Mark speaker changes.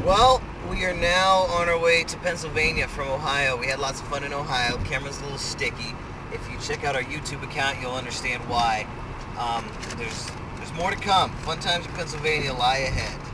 Speaker 1: Well, we are now on our way to Pennsylvania from Ohio. We had lots of fun in Ohio. Camera's a little sticky. If you check out our YouTube account, you'll understand why. There's more to come. Fun times in Pennsylvania lie ahead.